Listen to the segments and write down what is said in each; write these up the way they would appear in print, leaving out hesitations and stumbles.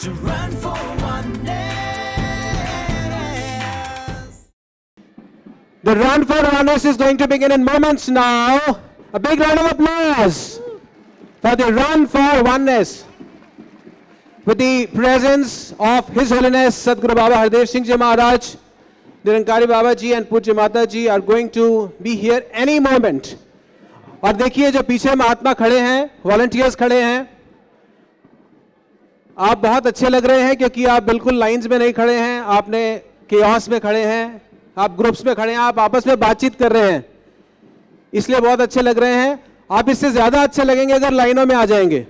to run for oneness. The run for oneness is going to begin in moments now. A big round of applause for the run for oneness. With the presence of His Holiness Sadguru Baba Hardev Singh Ji Maharaj, Nirankari Baba Ji and Pujya Mata Ji are going to be here any moment. और देखिए जो पीछे महात्मा खड़े हैं, volunteers खड़े हैं, आप बहुत अच्छे लग रहे हैं क्योंकि आप बिल्कुल लाइंस में नहीं खड़े हैं, आपने केओस में खड़े हैं, आप ग्रुप्स में खड़े हैं, आप आपस में बातचीत कर रहे हैं, इसलिए बहुत अच्छे लग रहे हैं. आप इससे ज्यादा अच्छे लगेंगे अगर लाइनों में आ जाएंगे.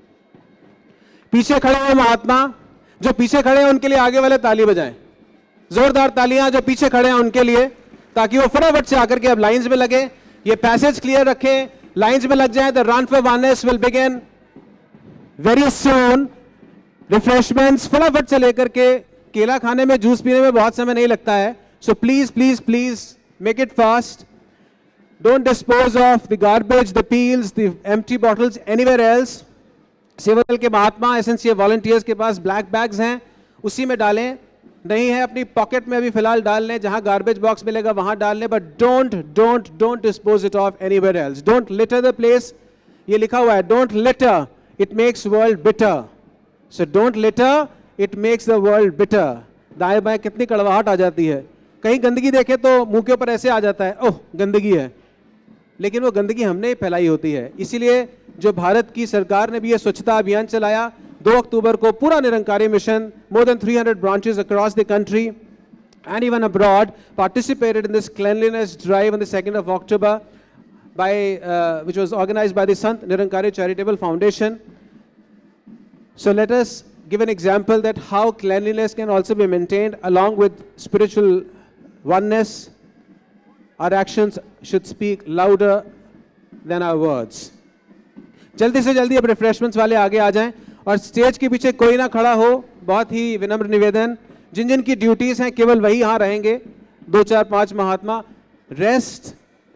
पीछे खड़े हैं महात्मा, जो पीछे खड़े हैं उनके लिए आगे वाले ताली बजाएं, जोरदार तालियां जो पीछे खड़े हैं उनके लिए, ताकि वो फटाफट से आकर के अब लाइंस में लगे. ये पैसेज क्लियर रखें, लाइंस में लग जाएं. The run for oneness will begin very soon. Refreshments फटाफट से लेकर के, केला खाने में, जूस पीने में बहुत समय नहीं लगता है. So please please please make it fast. Don't dispose of the garbage, the peels, the empty bottles anywhere else. Sewadal के महात्मा, एसएनसीए वॉलंटियर्स के पास ब्लैक बैग्स हैं, उसी में डालें. नहीं है अपनी पॉकेट में अभी फिलहाल डाल लें, जहां गार्बेज बॉक्स मिलेगा वहां डाल लें. But don't dispose it of anywhere else. Don't litter the place. ये लिखा हुआ है, don't litter, it makes world bitter. So don't litter, it makes the world bitter. दाएं बाएं कितनी कड़वाहट आ जाती है. कहीं गंदगी देखे तो मुंह के ऊपर ऐसे आ जाता है, ओह गंदगी है, लेकिन वो गंदगी हमने ही फैलाई होती है. इसीलिए जो भारत की सरकार ने भी ये स्वच्छता अभियान चलाया, 2 अक्टूबर को पूरा Nirankari mission, more than 300 branches across the country and even abroad participated in this cleanliness drive on the 2nd of October by which was organized by the Sant Nirankari Charitable Foundation. So let us give an example that how cleanliness can also be maintained along with spiritual oneness. Our actions should speak louder than our words. जल्दी से जल्दी अब refreshments वाले आगे आ जाएं और stage के पीछे कोई ना खड़ा हो. बहुत ही विनम्र निवेदन, जिन जिन की ड्यूटीज हैं केवल वही यहां रहेंगे. 2 4 5 महात्मा, rest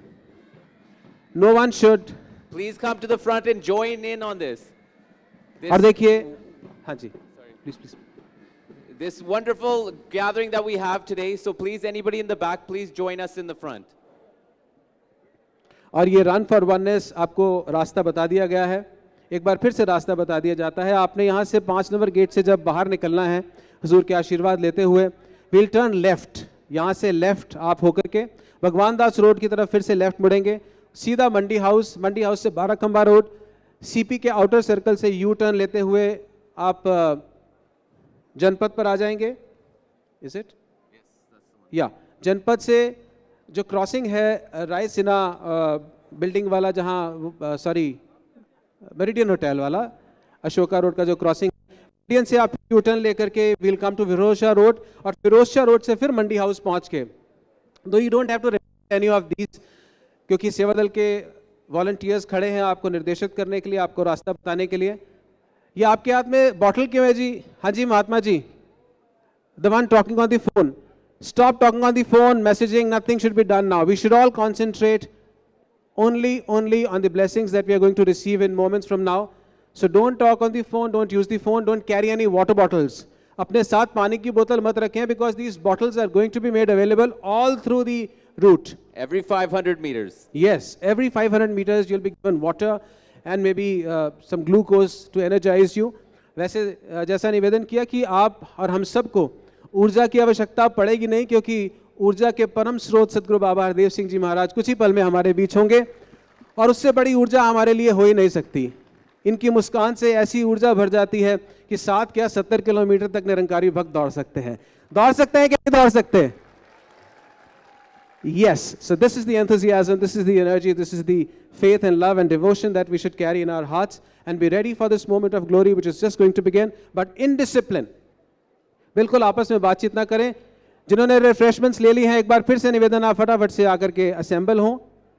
no one should. Please come to the front and join in on this. और देखिए, हाँ जी, please please. This wonderful gathering that we have today, so please anybody in the back, please join us in the front. और ये run for oneness आपको रास्ता बता दिया गया है. एक बार फिर से रास्ता बता दिया जाता है. आपने यहाँ से 5 नंबर गेट से जब बाहर निकलना है हुजूर के आशीर्वाद लेते हुए, विल टर्न लेफ्ट. यहाँ से लेफ्ट आप होकर के भगवान दास रोड की तरफ फिर से लेफ्ट मुड़ेंगे, सीधा मंडी हाउस, मंडी हाउस से 12 खंबा रोड, सीपी के आउटर सर्कल से यू टर्न लेते हुए आप जनपद पर आ जाएंगे. Is it? या जनपद से जो क्रॉसिंग है रायसीना बिल्डिंग वाला, जहां सॉरी मेरिडियन होटल वाला, अशोका रोड का जो क्रॉसिंग, मेरिडियन से आप यू टर्न लेकर के will come to Firozshah road, और फिरोजशाह रोड से फिर मंडी हाउस पहुंच के, दो you don't have to repeat any of these, क्योंकि सेवादल के वॉलंटियर्स खड़े हैं आपको निर्देशित करने के लिए, आपको रास्ता बताने के लिए. ये आपके हाथ में बॉटल क्यों है जी? हाँ जी महात्मा जी. The one talking on the phone, stop talking on the phone, messaging, nothing should be done now. We should all concentrate only on the blessings that we are going to receive in moments from now. So don't talk on the phone, don't use the phone, don't carry any water bottles. अपने साथ पानी की बोतल मत रखें, because these bottles are going to be made available all through the route. Every 500 meters. Yes, every 500 meters you'll be given water and maybe some glucose to energize you. वैसे जैसा निवेदन किया कि आप और हम सबको ऊर्जा की आवश्यकता पड़ेगी नहीं, क्योंकि ऊर्जा के परम स्रोत सदगुरु बाबा हरदेव सिंह जी महाराज कुछ ही पल में हमारे बीच होंगे, और उससे बड़ी ऊर्जा हमारे लिए हो ही नहीं सकती. इनकी मुस्कान से ऐसी ऊर्जा भर जाती है कि 7 क्या 70 किलोमीटर तक निरंकारी भक्त दौड़ सकते हैं. दौड़ सकते हैं कि नहीं दौड़ सकते? Yes, so this is the enthusiasm, this is the energy, this is the faith and love and devotion that we should carry in our hearts and be ready for this moment of glory which is just going to begin, but in discipline. बिल्कुल आपस में बातचीत ना करें. जिन्होंने refreshments ले ली हैं, एक बार फिर से निवेदन, आप फटाफट से आकर के असेंबल हों,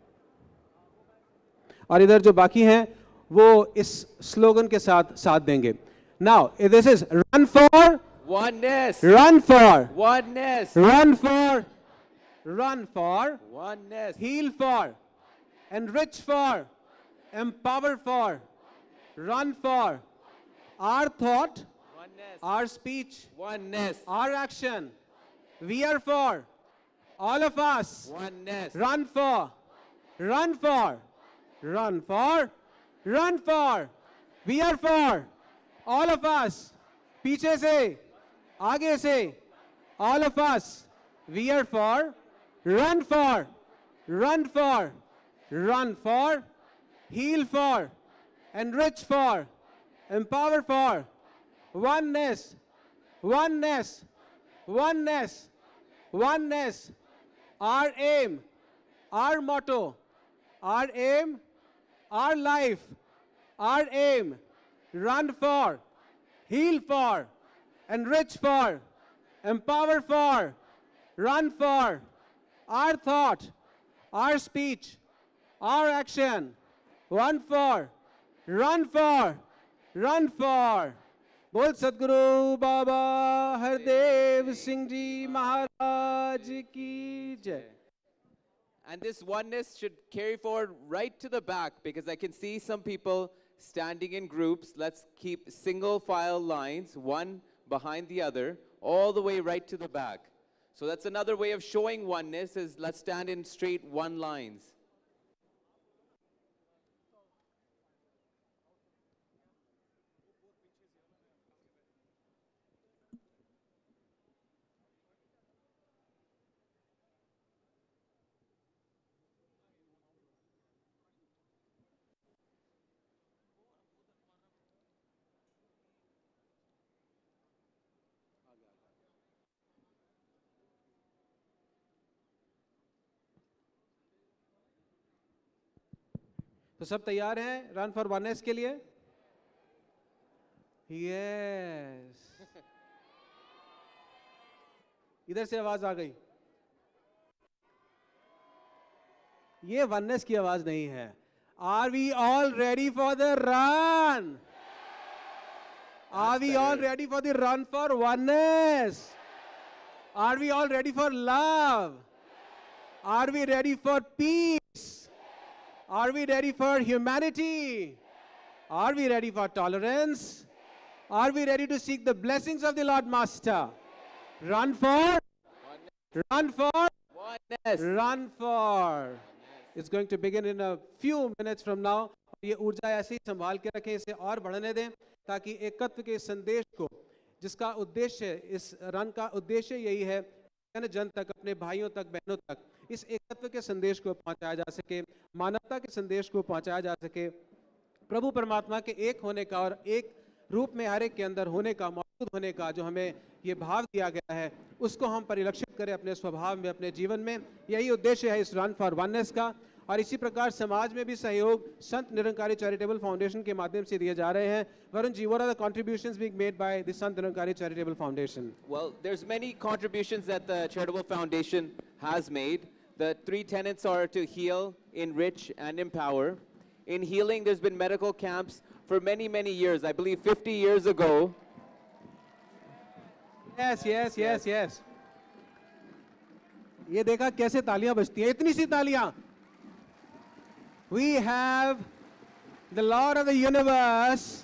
और इधर जो बाकी हैं वो इस स्लोगन के साथ साथ देंगे. Now this is run for Oneness. Run for Oneness. Run for Run for Oneness. Heal for Enrich for Empower for Run for Our thought, Oneness. our speech, Oneness. our action. We are for, all of us, Oneness. run for, run for, run for, run for. We are for, all of us. पीछे से, आगे से, all of us. We are for, run for, run for, run for, heal for, enrich for, empower for, oneness, oneness, oneness, oneness. Our aim, our motto, our aim, our life, our aim, run for, heal for, enrich for, empower for, run for, our thought, our speech, our action, one for, run for, run for. बोल सद्गुरु बाबा हरदेव सिंह जी महाराज की जय. And this oneness should carry forward right to the back, because I can see some people standing in groups. Let's keep single file lines, one behind the other, all the way right to the back. So that's another way of showing oneness, is let's stand in straight one lines. तो सब तैयार हैं run for oneness के लिए? Yes. इधर से आवाज आ गई. ये वननेस की आवाज नहीं है. Are we all ready for the run? Are we all ready for the run for oneness? Are we all ready for love? Are we ready for peace? Are we ready for humanity? Are we ready for tolerance? Are we ready to seek the blessings of the Lord Master? Run for, run for, Oneness. run for. It's going to begin in a few minutes from now. ये ऊर्जा ऐसे ही संभाल के रखें, इसे और बढ़ने दें, ताकि एकत्व के संदेश को, जिसका उद्देश्य, इस रन का उद्देश्य यही है, जन जन तक, अपने भाइयों तक, बहनों तक इस एकत्व के संदेश को पहुंचाया जा सके, मानवता के संदेश को पहुंचाया जा सके, प्रभु परमात्मा के एक होने का और एक रूप में हर एक के अंदर होने का, मौजूद होने का जो हमें ये भाव दिया गया है, उसको हम परिलक्षित करें अपने स्वभाव में, अपने जीवन में. यही उद्देश्य है इस रन फॉर वननेस का. और इसी प्रकार समाज में भी सहयोग संत निरंकारी चैरिटेबल फाउंडेशन के माध्यम से दिए जा रहे हैं. Varun ji, what are the contributions being made by the Sant Niranकारी Charitable Foundation? Well, there's many contributions that the Charitable Foundation has made. The three tenets are to heal, enrich, and empower. In healing, there's been medical camps for many, many years. I believe 50 years ago. Yes, yes, yes, yes. ये देखा कैसे तालियां बजती हैं, इतनी सी तालियां. We have the Lord of the universe.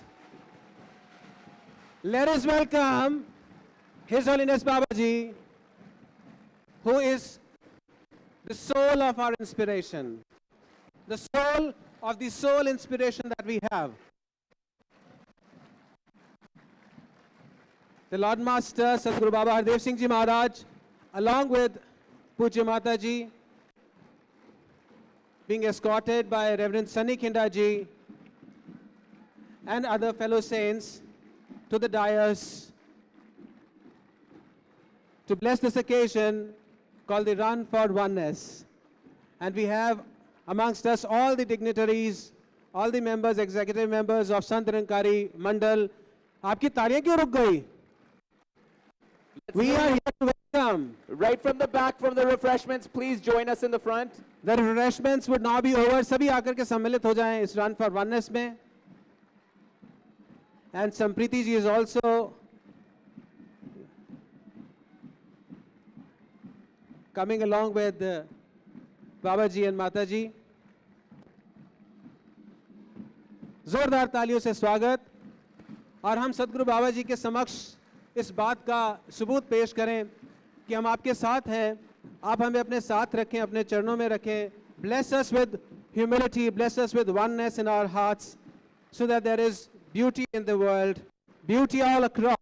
Let us welcome His Holiness Babaji, who is the soul of our inspiration, the soul of the soul inspiration that we have. The Lord Master Sadhguru Baba Hardev Singh Ji Maharaj, along with Pujya Mata Ji, being escorted by Reverend Sunny Kinda Ji and other fellow saints to the dais to bless this occasion called the Run for Oneness. And we have amongst us all the dignitaries, all the members, executive members of Sant Niranकारी Mandal. आपकी तालियां क्यों रुक गई? We are here to welcome. Right from the back, from the refreshments, please join us in the front. The refreshments would now be over. सभी आकर के सम्मिलित हो जाएं इस Run for Oneness में. And Sampriti ji is also coming along with Baba ji and Mata ji. जोरदार तालियों से स्वागत. और हम सदगुरु बाबा जी के समक्ष इस बात का सबूत पेश करें कि हम आपके साथ हैं, आप हमें अपने साथ रखें, अपने चरणों में रखें. Bless us with humility, bless us with oneness in our hearts, so that there is beauty in the world, beauty all across.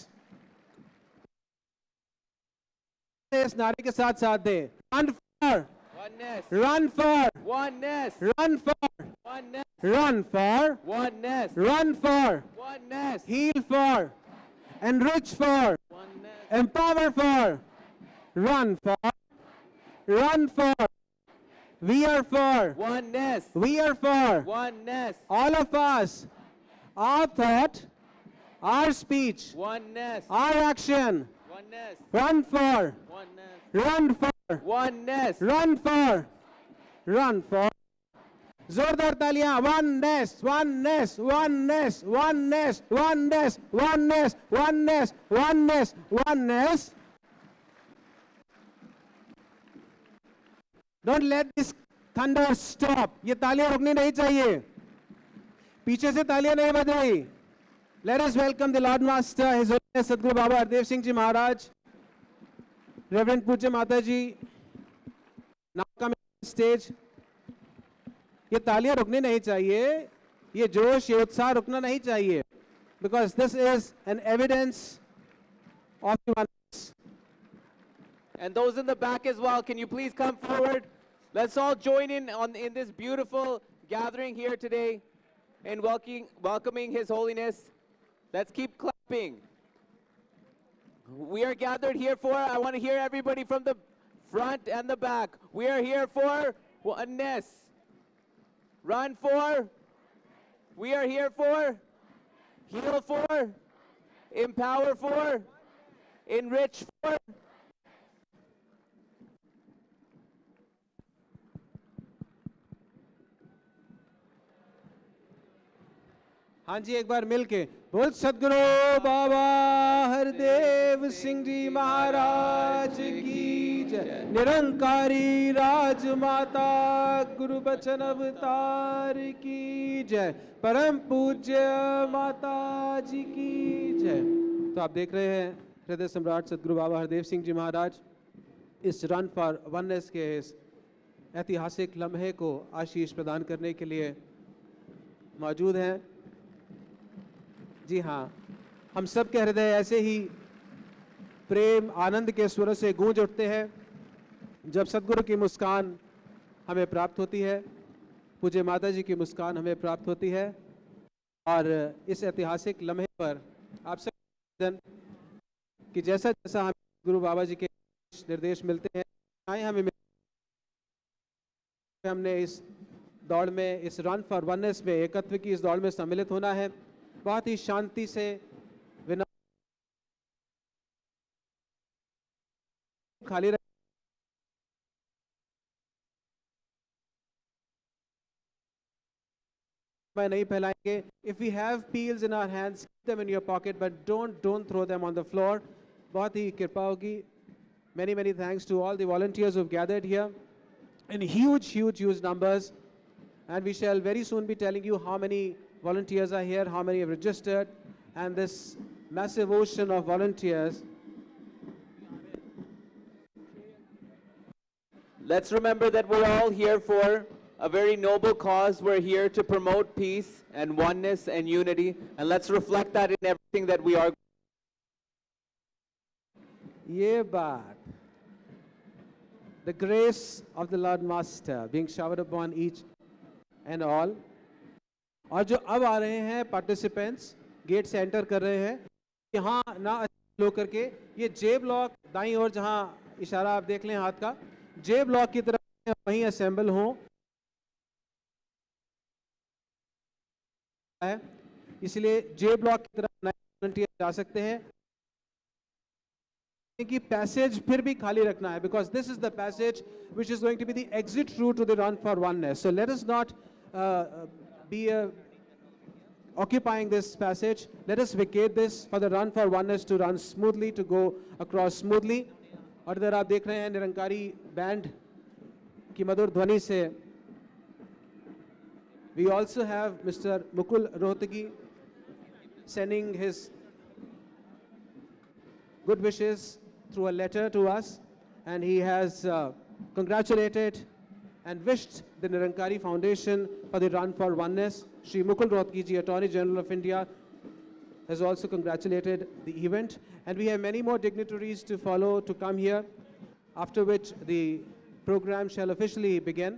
इस नारे के साथ साथ दें. Run for Oneness. Run for Oneness. Run for Oneness. Run for Oneness. Run for Oneness. Heal for Enrich for Oneness. Empower for Run for Run for We are for Oneness. We are for Oneness. all of us, our thought, our speech, Oneness. our action. Oneness. Run for Oneness. Run for Oneness. Run for Run for जोरदार तालियां. Oneness, oneness, oneness, oneness, oneness, oneness, oneness, oneness, oneness. Don't let this thunder stop. ये तालियां रुकनी नहीं चाहिए. पीछे से तालियां नहीं बज रही. Let us welcome the Lord Master, His Holiness Sadhguru Baba Hardev Singh Ji Maharaj, Reverend Pujya Mata Ji, now coming on stage. ये तालियां रुकनी नहीं चाहिए. ये जोश, ये उत्साह रुकना नहीं चाहिए. Because this is an evidence of the oneness. And those in the back as well, can you please come forward? Let's all join in this beautiful gathering here today and welcoming His Holiness. Let's keep clapping. We are gathered here for, I want to hear everybody from the front and the back. We are here for oneness. Run for. We are here for. Heal for. Empower for. Enrich for. हाँ जी, एक बार मिल के बोल सदगुरु बाबा हरदेव सिंह जी महाराज की जय. निरंकारी राजमाता गुरु बचन अवतार की जय. परम पूज्य माता जी की जय. तो आप देख रहे हैं हृदय सम्राट सदगुरु बाबा हरदेव सिंह जी महाराज इस रन फॉर वननेस के इस ऐतिहासिक लम्हे को आशीष प्रदान करने के लिए मौजूद हैं. जी हाँ, हम सब के हृदय ऐसे ही प्रेम आनंद के स्वर से गूंज उठते हैं जब सदगुरु की मुस्कान हमें प्राप्त होती है, पूज्य माता जी की मुस्कान हमें प्राप्त होती है. और इस ऐतिहासिक लम्हे पर आप सब कि जैसा जैसा हमें गुरु बाबा जी के निर्देश मिलते हैं, हमें हमने इस दौड़ में, इस रन फॉर वननेस में, एकत्व की इस दौड़ में सम्मिलित होना है. बहुत ही शांति से विनम्र खाली नहीं फैलाएंगे. If we have peels in our hands, keep them in your pocket, but don't throw them on the floor. बहुत ही कृपा होगी. many thanks to all the volunteers who've gathered here in huge numbers, and we shall very soon be telling you how many volunteers are here, how many have registered, and this massive ocean of volunteers. Let's remember that we're all here for a very noble cause. We're here to promote peace and oneness and unity, and let's reflect that in everything that we are. ये बात, the grace of the Lord Master being showered upon each and all. और जो अब आ रहे हैं participants, gate से enter कर रहे हैं, यहाँ ना लो करके ये जे ब्लॉक दाईं ओर, जहाँ इशारा आप देख लें हाथ का, जे ब्लॉक की तरफ वहीं असेंबल हों. इसलिए जे ब्लॉक की तरफ वॉलंटियर जा सकते हैं. कि पैसेज फिर भी खाली रखना है, because this is the passage which is going to be the exit route to the run for oneness. So let us not be occupying this passage. Let us vacate this for the run for oneness to run smoothly, to go across smoothly. और इधर आप देख रहे हैं Nirankari band की मधुर ध्वनि से. We also have Mr. Mukul Rohtagi sending his good wishes through a letter to us, and he has congratulated and wished the Nirankari Foundation for the Run for Oneness. Shri Mukul Rohatgi ji, Attorney General of India, has also congratulated the event, and we have many more dignitaries to follow to come here, after which the program shall officially begin.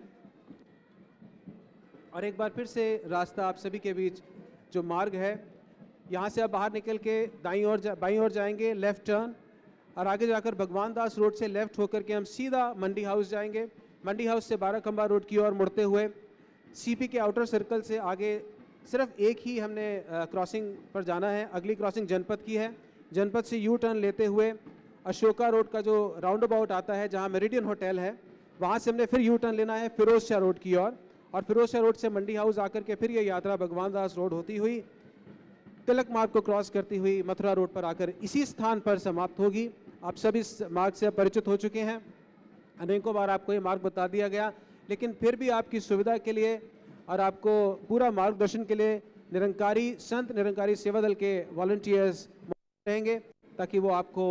और एक बार फिर से रास्ता आप सभी के बीच जो मार्ग है, यहाँ से आप बाहर निकल के बाईं ओर जाएंगे, लेफ्ट टर्न, और आगे जाकर भगवान दास रोड से लेफ्ट होकर के हम सीधा मंडी हाउस जाएंगे। मंडी हाउस से 12 खंबा रोड की ओर मुड़ते हुए सीपी के आउटर सर्कल से आगे सिर्फ एक ही हमने क्रॉसिंग पर जाना है। अगली क्रॉसिंग जनपद की है। जनपद से यू टर्न लेते हुए अशोका रोड का जो राउंड अबाउट आता है, जहाँ मेरिडियन होटल है, वहाँ से हमने फिर यू टर्न लेना है फिरोज शाह रोड की ओर, और फिरोज शाह रोड से मंडी हाउस आकर के फिर ये यात्रा भगवान दास रोड होती हुई तिलक मार्ग को क्रॉस करती हुई मथुरा रोड पर आकर इसी स्थान पर समाप्त होगी। आप सभी इस मार्ग से परिचित हो चुके हैं, अनेकों बार आपको ये मार्ग बता दिया गया, लेकिन फिर भी आपकी सुविधा के लिए और आपको पूरा मार्गदर्शन के लिए निरंकारी संत निरंकारी सेवा दल के वॉलंटियर्स रहेंगे, ताकि वो आपको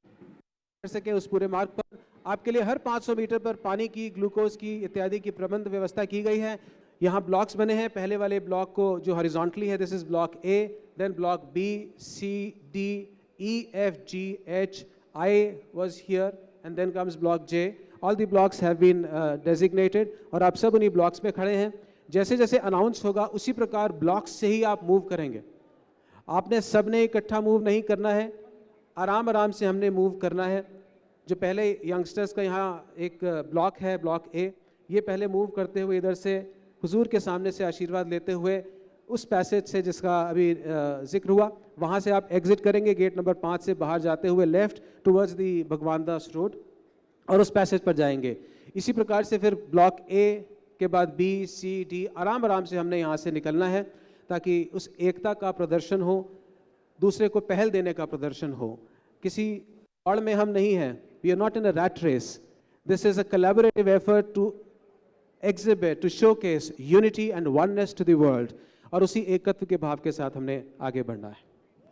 कर सके उस पूरे मार्ग पर। आपके लिए हर 500 मीटर पर पानी की, ग्लूकोज की इत्यादि की प्रबंध व्यवस्था की गई है। यहाँ ब्लॉक्स बने हैं। पहले वाले ब्लॉक को जो हॉरिजॉन्टली है, this is block A, then block B, C, D, E, F, G, H, I was here, and then comes block J. All the blocks have been designated, और आप सब उन्हीं ब्लॉक्स में खड़े हैं। जैसे जैसे अनाउंस होगा उसी प्रकार ब्लॉक्स से ही आप मूव करेंगे। आपने सबने इकट्ठा मूव नहीं करना है, आराम आराम से हमने मूव करना है। जो पहले यंगस्टर्स का यहाँ एक ब्लॉक है, ब्लॉक ए, ये पहले मूव करते हुए इधर से हुजूर के सामने से आशीर्वाद लेते हुए उस पैसेज से जिसका अभी जिक्र हुआ, वहाँ से आप एग्जिट करेंगे गेट नंबर 5 से बाहर जाते हुए लेफ्ट टुवर्ड्स दी भगवान दास रोड, और उस पैसेज पर जाएंगे। इसी प्रकार से फिर ब्लॉक ए के बाद बी, सी, डी, आराम आराम से हमने यहाँ से निकलना है, ताकि उस एकता का प्रदर्शन हो, दूसरे को पहल देने का प्रदर्शन हो। किसी दौड़ में हम नहीं हैं, we are not in a rat race, this is a collaborative effort to exhibit, to showcase unity and oneness to the world, और उसी एकत्व के भाव के साथ हमने आगे बढ़ना है।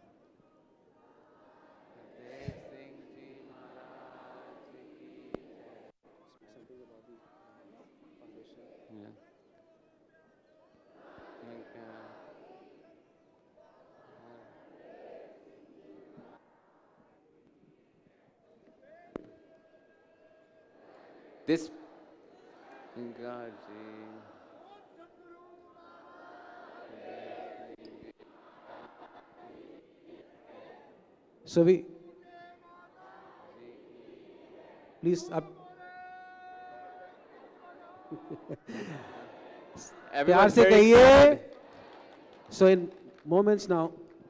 This God, so we please up प्यार से कहिए। So in moments now,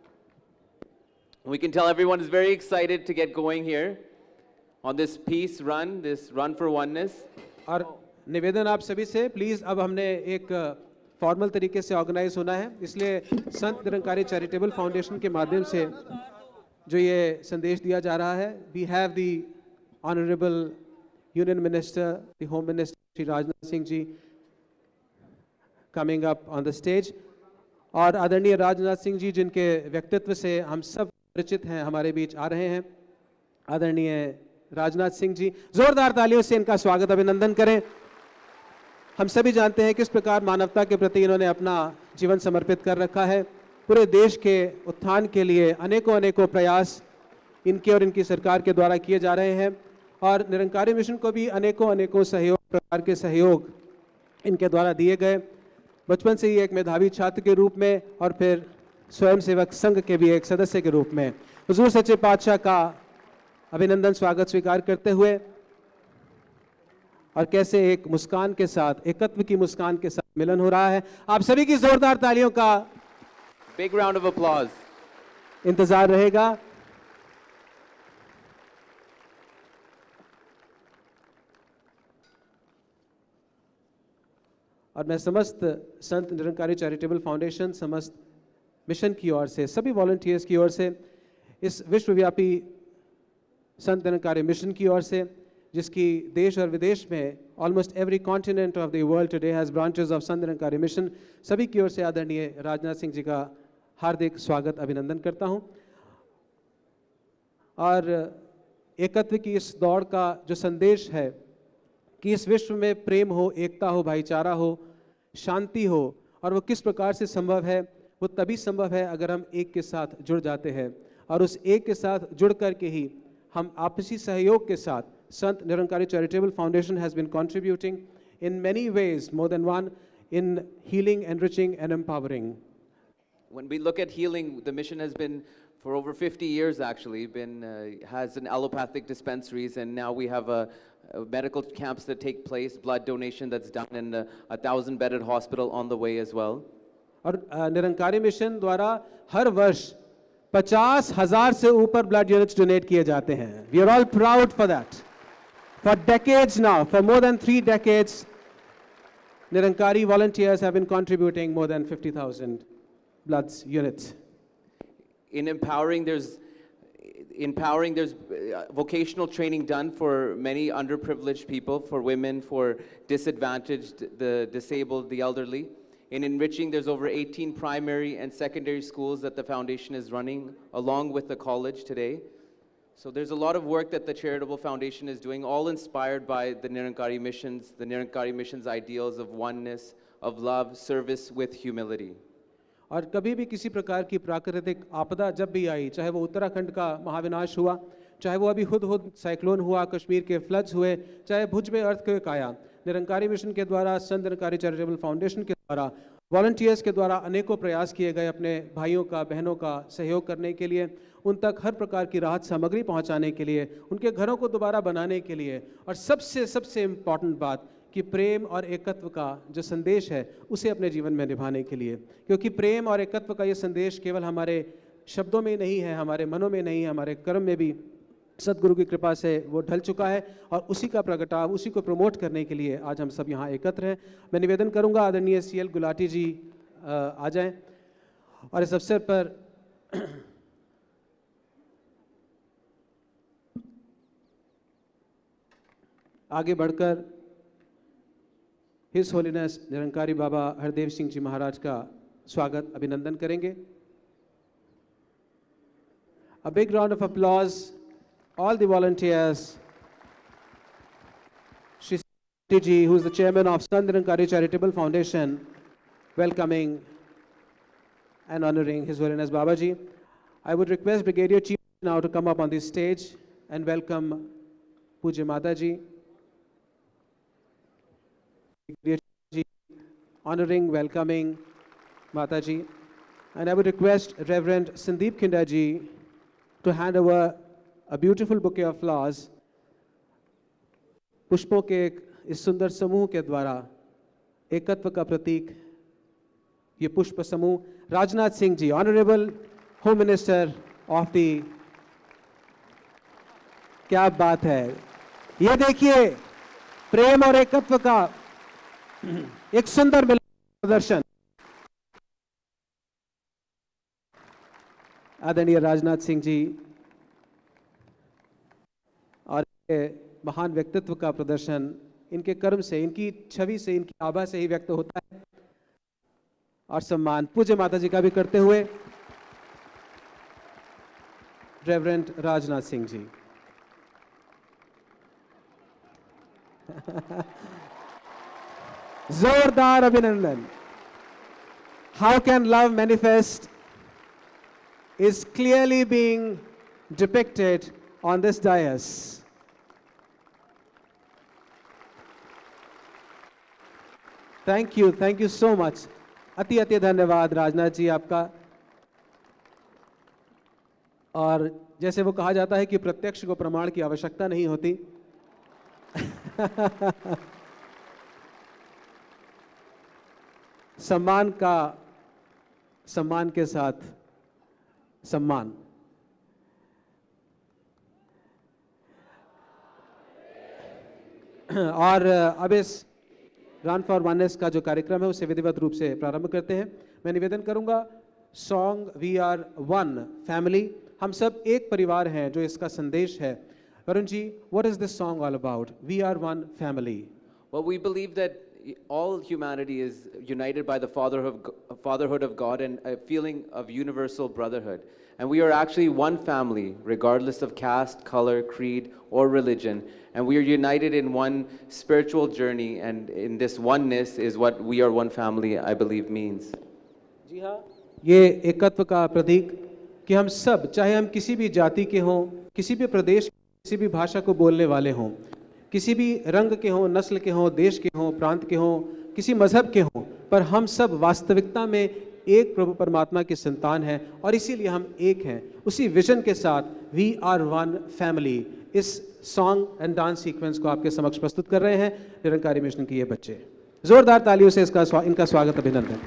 we can tell everyone is very excited to get going here on this peace run, this run for oneness. और निवेदन आप सभी से, प्लीज़ अब हमने एक फॉर्मल तरीके से ऑर्गेनाइज होना है, इसलिए संत निरंकारी चैरिटेबल फाउंडेशन के माध्यम से जो ये संदेश दिया जा रहा है, we have the honourable union minister, the home minister Shri Rajnath Singh ji coming up on the stage, और आदरणीय राजनाथ सिंह जी जिनके व्यक्तित्व से हम सब परिचित हैं, हमारे बीच आ रहे हैं। आदरणीय राजनाथ सिंह जी, जोरदार तालियों से इनका स्वागत अभिनंदन करें। हम सभी जानते हैं किस प्रकार मानवता के प्रति इन्होंने अपना जीवन समर्पित कर रखा है। पूरे देश के उत्थान के लिए अनेकों अनेकों प्रयास इनके और इनकी सरकार के द्वारा किए जा रहे हैं, और निरंकारी मिशन को भी अनेकों अनेकों प्रकार के सहयोग इनके द्वारा दिए गए। बचपन से ही एक मेधावी छात्र के रूप में और फिर स्वयंसेवक संघ के भी एक सदस्य के रूप में हुजूर सच्चे पातशाह का अभिनंदन स्वागत स्वीकार करते हुए, और कैसे एक मुस्कान के साथ, एकत्व की मुस्कान के साथ मिलन हो रहा है। आप सभी की जोरदार तालियों का Big round of applause. इंतजार रहेगा। और मैं समस्त संत निरंकारी चैरिटेबल फाउंडेशन, समस्त मिशन की ओर से, सभी वॉलंटियर्स की ओर से, इस विश्वव्यापी संत निरंकारी मिशन की ओर से, जिसकी देश और विदेश में almost every continent of the world today has branches of Sant Nirankari mission, सभी की ओर से आदरणीय राजनाथ सिंह जी का हार्दिक स्वागत अभिनंदन करता हूं। और एकत्व की इस दौड़ का जो संदेश है कि इस विश्व में प्रेम हो, एकता हो, भाईचारा हो, शांति हो, और वो किस प्रकार से संभव है, वो तभी संभव है अगर हम एक के साथ जुड़ जाते हैं। और उस एक के साथ जुड़ करके ही हम आपसी सहयोग के साथ Sant Nirankari charitable foundation has been contributing in many ways, more than one, in healing, enriching and empowering. When we look at healing, the mission has been for over 50 years actually, has an allopathic dispensaries, and now we have a medical camps that take place, blood donation that's done, and a 1,000-bedded hospital on the way as well. और Nirankari mission द्वारा हर वर्ष 50,000 से ऊपर blood units donate किए जाते हैं. We are all proud for that. For decades now, for more than 3 decades, Nirankari volunteers have been contributing more than 50,000 blood units. In empowering, there's vocational training done for many underprivileged people, for women, for disadvantaged, the disabled, the elderly. In enriching, there's over 18 primary and secondary schools that the foundation is running, along with the college today. So there's a lot of work that the Charitable Foundation is doing, all inspired by the Nirankari Mission's ideals of oneness, of love, service with humility. और कभी भी किसी प्रकार की प्राकृतिक आपदा जब भी आई, चाहे वो उत्तराखंड का महाविनाश हुआ, चाहे वो अभी हुदहुद साइक्लोन हुआ, कश्मीर के फ्लड्स हुए, चाहे भुज में अर्थक्वेक आया, निरंकारी मिशन के द्वारा, संत निरंकारी चैरिटेबल फाउंडेशन के द्वारा, वॉलंटियर्स के द्वारा अनेकों प्रयास किए गए अपने भाइयों का, बहनों का सहयोग करने के लिए, उन तक हर प्रकार की राहत सामग्री पहुंचाने के लिए, उनके घरों को दोबारा बनाने के लिए, और सबसे इम्पॉर्टेंट बात कि प्रेम और एकत्व का जो संदेश है उसे अपने जीवन में निभाने के लिए, क्योंकि प्रेम और एकत्व का ये संदेश केवल हमारे शब्दों में नहीं है, हमारे मनों में नहीं है, हमारे कर्म में भी सदगुरु की कृपा से वो ढल चुका है, और उसी का प्रगटाव, उसी को प्रमोट करने के लिए आज हम सब यहाँ एकत्र हैं। मैं निवेदन करूँगा आदरणीय CL गुलाटी जी आ जाएं, और इस अवसर पर आगे बढ़कर हिज होलीनेस निरंकारी बाबा हरदेव सिंह जी महाराज का स्वागत अभिनंदन करेंगे। A big round of applause, all the volunteers. Shri Ji, who is the chairman of Sant Nirankari Charitable Foundation, welcoming and honoring His Holiness Babaji. I would request Brigadier Chief now to come up on the stage and welcome Pujya Mataji. Brigadier Chief, honoring, welcoming Mataji. And I would request Reverend Sandeep Kinda Ji to hand over a beautiful bouquet of flowers, पुष्पों के इस सुंदर समूह के द्वारा एकत्व का प्रतीक ये पुष्प समूह Rajnath Singh ji, honourable home minister of the, क्या बात है, ये देखिए प्रेम और एकत्व का एक सुंदर प्रदर्शन। आदरणीय राजनाथ सिंह जी और महान व्यक्तित्व का प्रदर्शन इनके कर्म से, इनकी छवि से, इनकी आभा से ही व्यक्त होता है, और सम्मान पूज्य माता जी का भी करते हुए रेवरेंड राजनाथ सिंह जी। जोरदार अभिनंदन। How can love manifest is clearly being depicted on this dais. Thank you so much. अति धन्यवाद राजनाथ जी आपका। और जैसे वो कहा जाता है कि प्रत्यक्ष को प्रमाण की आवश्यकता नहीं होती, सम्मान के साथ सम्मान। और अब इस रन फॉर वननेस का जो कार्यक्रम है उसे विधिवत रूप से प्रारंभ करते हैं। मैं निवेदन करूंगा song we are one family, हम सब एक परिवार हैं, जो इसका संदेश है। Varun ji, what is this song all about? We are one family. Well, we believe that all humanity is united by the fatherhood of God and a feeling of universal brotherhood. And we are actually one family, regardless of caste, color, creed, or religion. And we are united in one spiritual journey, and in this oneness is what we are one family, I believe, means. जी हाँ, ये एकत्व का प्रतीक कि हम सब, चाहे हम किसी भी जाति के हों, किसी भी प्रदेश, किसी भी भाषा को बोलने वाले हों, किसी भी रंग के हों, नस्ल के हों, देश के हों, प्रांत के हों, किसी मजहब के हों, पर हम सब वास्तविकता में एक प्रभु परमात्मा की संतान हैं और इसीलिए हम एक हैं। उसी विजन के साथ वी आर वन फैमिली इस सॉन्ग एंड डांस सीक्वेंस को आपके समक्ष प्रस्तुत कर रहे हैं निरंकारी मिशन के ये बच्चे। जोरदार तालियों से इनका स्वागत, अभिनंदन।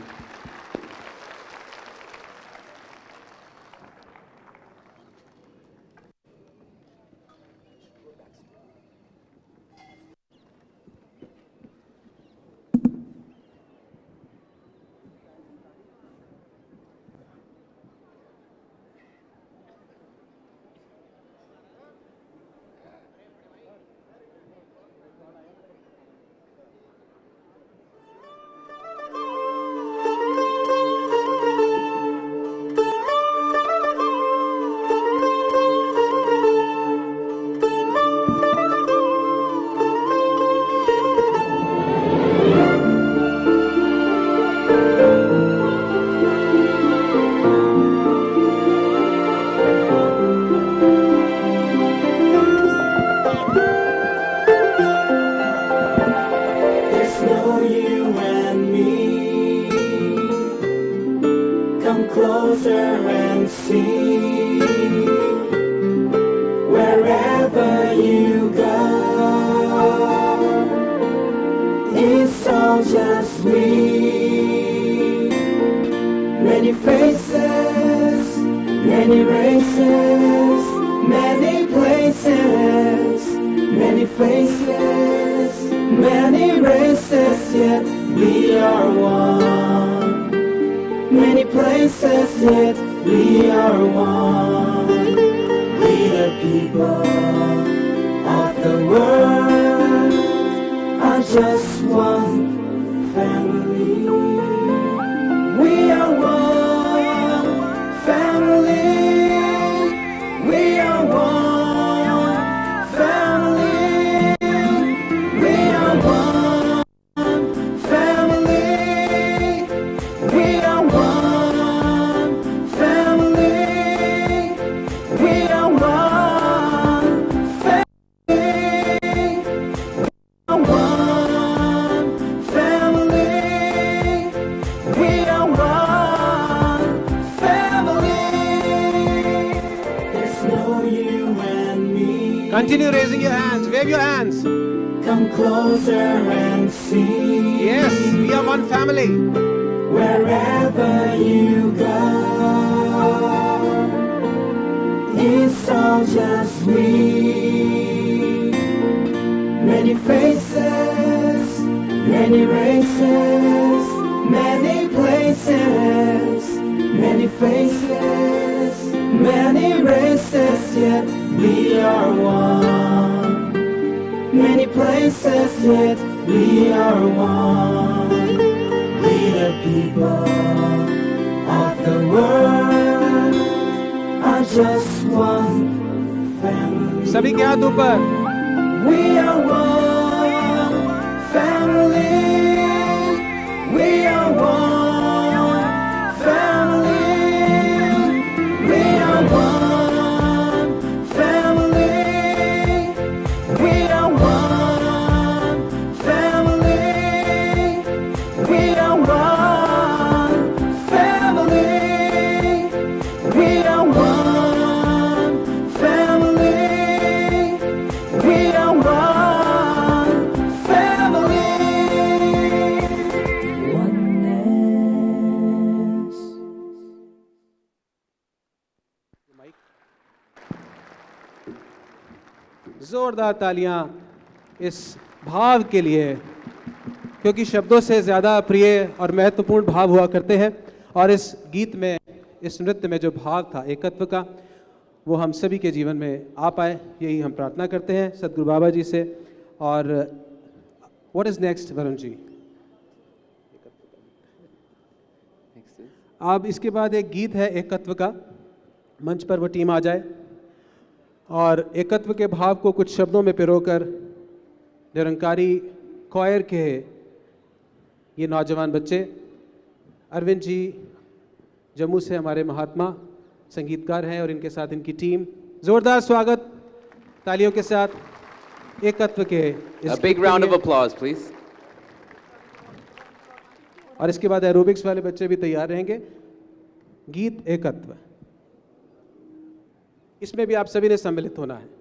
Continue raising your hands, wave your hands. Come closer and see. Yes, we are one family. Wherever you go, it's all just we. Many faces, many races, many places, many faces, many races, yet we are one. Many places, yet we are one. We the people of the world are just one family. सभी के हाथ ऊपर. We are one family. We are one family. We are one family. We are one family. We are one family. We are one family. We are one family. Oneness. जोरदार तालियां इस भाव के लिए, क्योंकि शब्दों से ज़्यादा प्रिय और महत्वपूर्ण भाव हुआ करते हैं। और इस गीत में, इस नृत्य में जो भाव था एकत्व का, वो हम सभी के जीवन में आ पाए, यही हम प्रार्थना करते हैं सदगुरु बाबा जी से। और what is next Varun ji? अब इसके बाद एक गीत है एकत्व का, मंच पर वो टीम आ जाए और एकत्व के भाव को कुछ शब्दों में पिरोकर निरंकारी क्वायर के ये नौजवान बच्चे, अरविंद जी जम्मू से हमारे महात्मा संगीतकार हैं और इनके साथ इनकी टीम, जोरदार स्वागत तालियों के साथ एकत्व के A big round of applause, please. और इसके बाद एरोबिक्स वाले बच्चे भी तैयार रहेंगे। गीत एकत्व, इसमें भी आप सभी ने सम्मिलित होना है।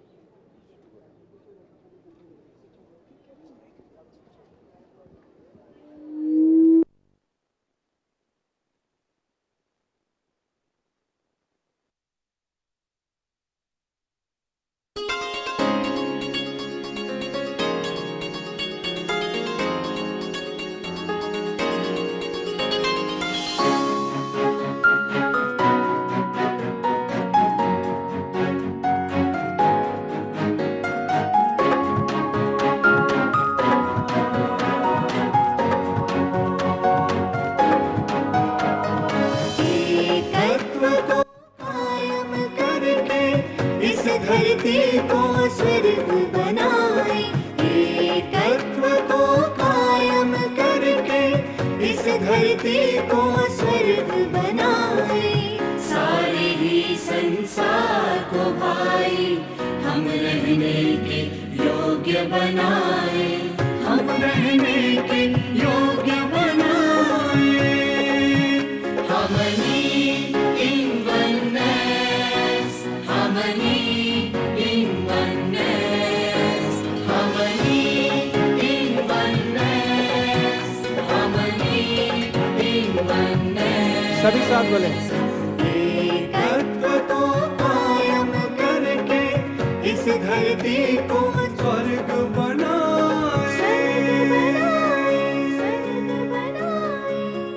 सभी साथ बोले। एकत्व को कायम करके इस धरती को स्वर्ग बनाए, स्वर्ग बनाए, स्वर्ग बनाए।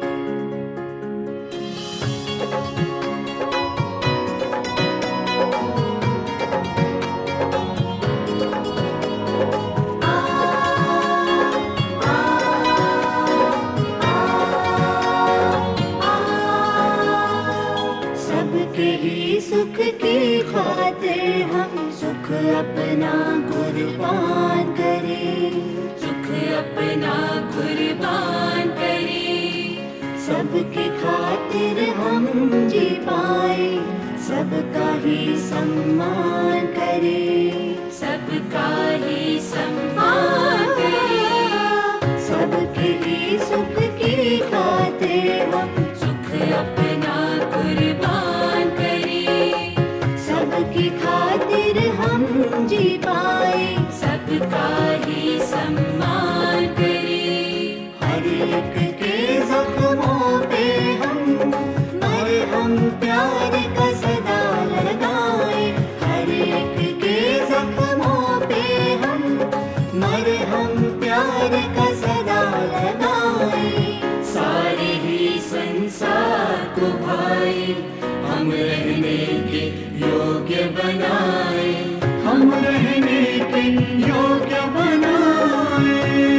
सबके ही सुख की खातिर हम सुख अपना कुर्बान करें, सुख अपना कुर्बान करें। सबकी खातिर हम जी पाए, सबका ही सम्मान करें, सबका ही सम्मान करें। सबके ही सुख की खातिर हम सुख अपना कुर्बान करें, सबकी खातिर हम जी पाए, सबका ही सम्मान करें। हर एक के जख्मों पे हम मरहम प्यार का सदा लगाए, हर एक के जख्मों पे हम मरहम प्यार का सदा लगाए। सारे ही संसार को भाई हम रहने के योग्य बनाए, हम रहने के योग्य बनाए।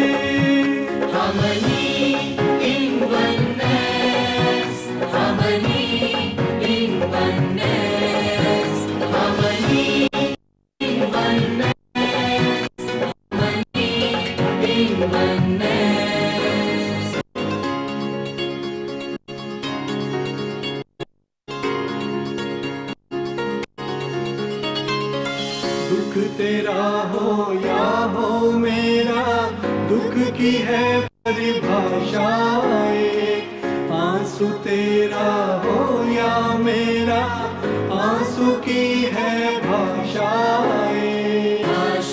Harmony in oneness, harmony in oneness, harmony in oneness, harmony in oneness. दुख तेरा हो या हो मेरा, दुख की है परिभाषा एक। आंसू तेरा हो या मेरा, आंसू की है भाषा एक।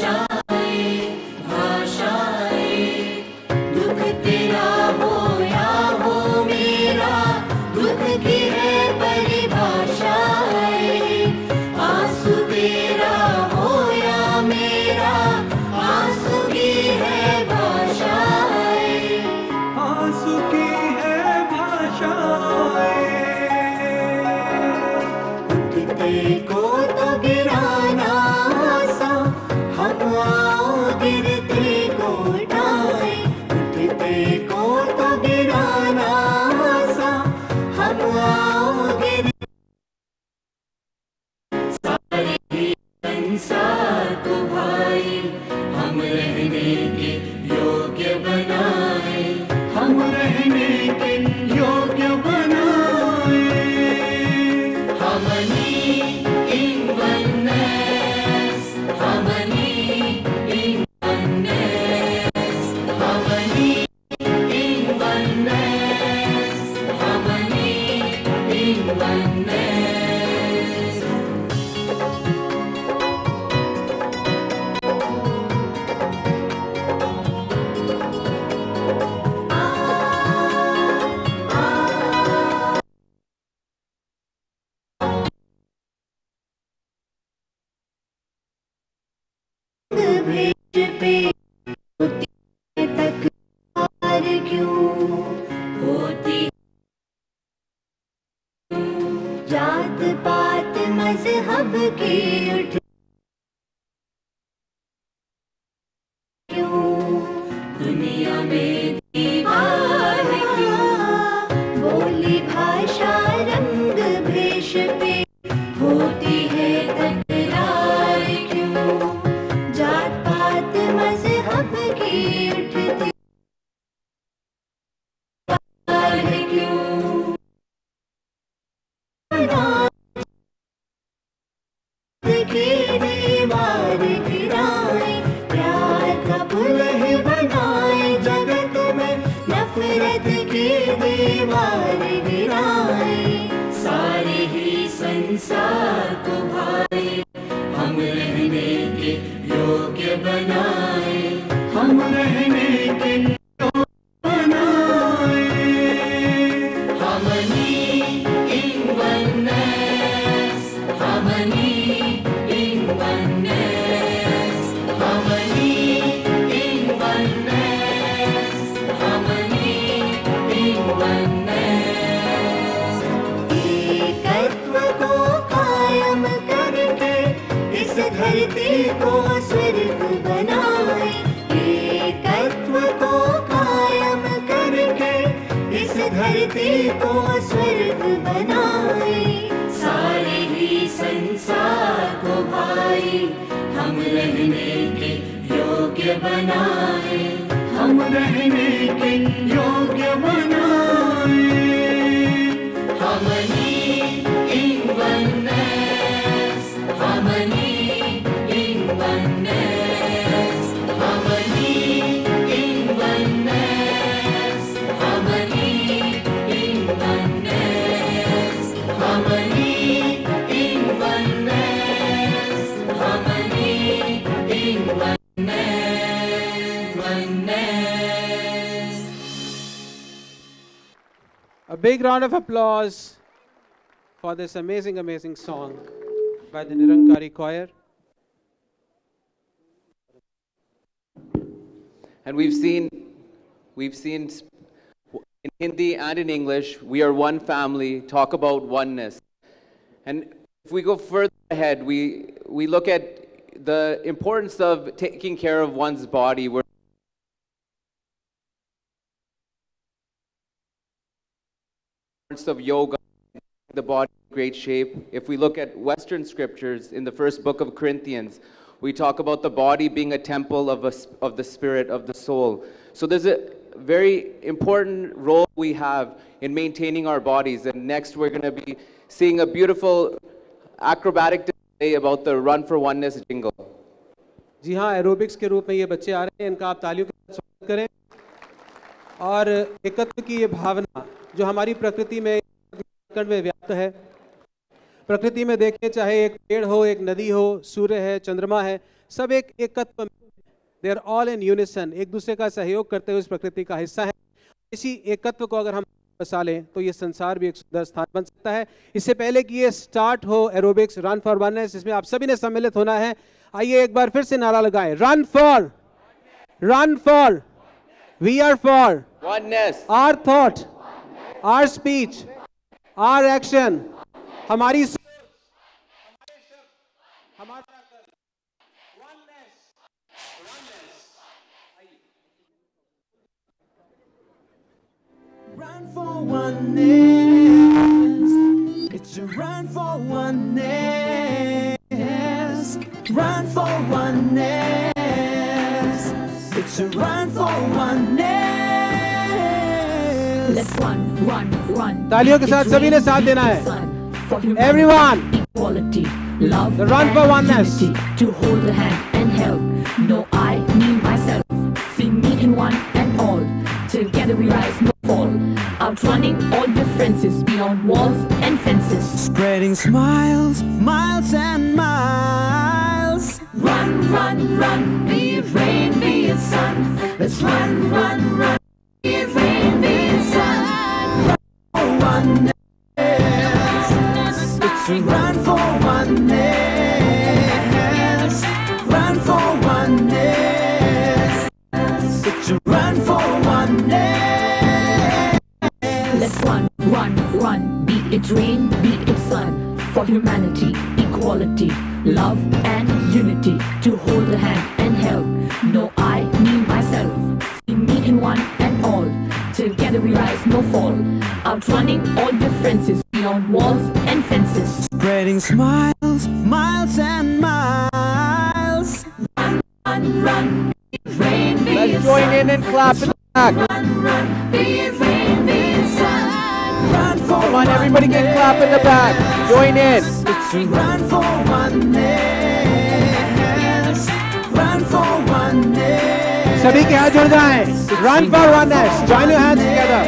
भाषा एक। दुख तेरा हो या हो मेरा, दुख की है परिभाषा एक। आंसू तेरा हो या मेरा, आंसू की है भाषा एक। आंसू की है भाषा एक। उठते को तो गिराना आसान, हम आओ गिरते को उठाए। उठते को तो गिराना आसान, हम Harmony in oneness. Harmony in oneness. Harmony in oneness. Harmony in oneness. भेष पे होती है तकरार क्यों होती, जात पात मजहब की उठ क्यों, दुनिया में दीवार क्यों, बोली भाषा रंग भेष पे होती है तकरार क्यों, जात पात मजहब की उठती बार क्यों, की दीवार गिराए, प्यार का पुल ही बनाए, जगत में नफरत की दीवार गिराए, सारे ही संसार को भाई हम रहने के योग्य बनाए, हम रहने के योग्य बनाए। Harmony in oneness. Harmony in oneness. Harmony in oneness. Harmony in oneness. एकत्व को कायम करके इस धरती को स्वर्ग बनाए, एकत्व को कायम करके इस धरती को स्वर्ग बनाए, सारे ही संसार को भाई हम रहने के योग्य बनाए, हम रहने के योग्य बनाए। Harmony in oneness. Harmony in oneness. Harmony in oneness. Harmony in oneness. Harmony in oneness. Harmony in oneness. Oneness. A big round of applause for this amazing song by the Nirankari choir. And we've seen in Hindi and in English, we are one family, talk about oneness. And if we go further ahead, we look at the importance of taking care of one's body. We're of yoga, the body in great shape. If we look at Western scriptures in the first book of Corinthians, we talk about the body being a temple of the spirit, of the soul. So there's a very important role we have in maintaining our bodies. And next we're going to be seeing a beautiful acrobatic display about the Run for Oneness jingle. जी हाँ, aerobics के रूप में ये बच्चे आ रहे हैं, इनका आप तालियों के साथ स्वागत करें। और एकत्व की ये भावना जो हमारी प्रकृति में व्याप्त है, प्रकृति में देखें चाहे एक पेड़ हो, एक नदी हो, सूर्य है, चंद्रमा है, सब एक एकत्व में, they are all in unison, एक दूसरे का सहयोग करते हुए इस प्रकृति का हिस्सा है। इसी एकत्व को अगर हम बसा लें तो ये संसार भी एक सुंदर स्थान बन सकता है। इससे पहले कि ये स्टार्ट हो एरोबिक्स रन फॉर वननेस, इसमें आप सभी ने सम्मिलित होना है। आइए एक बार फिर से नारा लगाएं, run for we are for Oneness. Our thought, our speech, our action, हमारी Run for oneness. It's a run for oneness. Run for oneness. It's a run for oneness. Let's run. तालियों के साथ सभी ने साथ देना है। for humanity, Everyone. equality, love, The run and for oneness. unity, to hold the hand and help. No I, me, myself, see me in one and all. Together we rise, no fall. Outrunning all differences beyond walls and fences. Spreading smiles, miles and miles. Run, run, run, be it rain, be it sun. Let's run, run, run, be it rain, be it sun. Oneness. It's a run for oneness. Run for oneness. It's a run for oneness. Let's run, run, run, be it rain, be it sun. For humanity, equality, love and unity, to hold the hand and help. No I, me, myself, see me in one and all. Together we rise, no fall. Outrunning all differences beyond walls and fences. Spreading smiles, miles and miles. Run, run, run, be it rain, be it Let's join sun. in and clap in the back. Run, run, be it rain, be it sun. Run for Come on, everybody get clap in the back. Join in. It's a run for oneness. Run for oneness. सभी के हाथ जुड़ जाएं. Run for oneness. Join your hands together.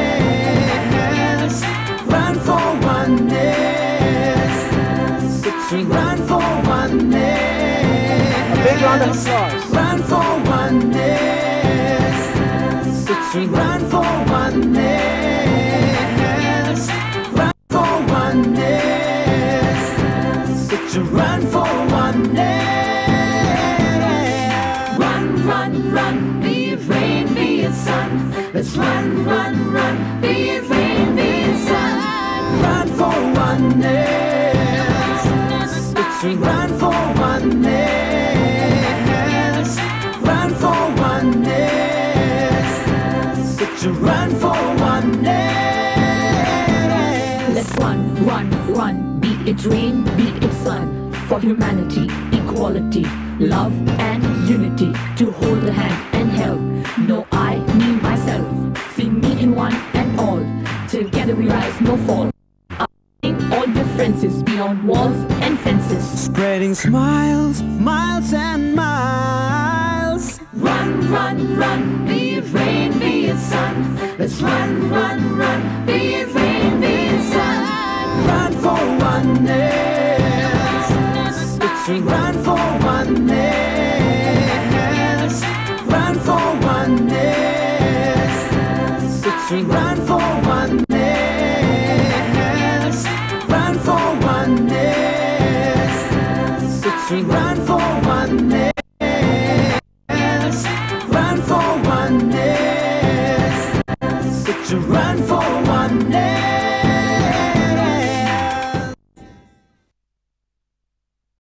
Run for oneness. It's a run for oneness. A big round of applause. Run for oneness. It's a run for oneness. Run for oneness. It's a run for oneness. Run, run, run, be it rain, be it sun. Let's run, run, run, be it rain, be it sun. Run for oneness. It's a run for oneness. Run for oneness. It's a run for oneness. Let's run, run, run, be it rain, be it sun. For humanity, equality, love and unity, to hold the hand and help. No I, me, myself, see me in one and all. Together we rise, no fall. Outrunning all differences beyond walls and fences. Spreading smiles, miles and miles. Run, run, run, be it rain, be it sun. Let's run, run, run, be it rain, be it sun. Run for oneness. It's a run for oneness. Run for oneness. It's a run for oneness. Run for oneness. It's a run for oneness.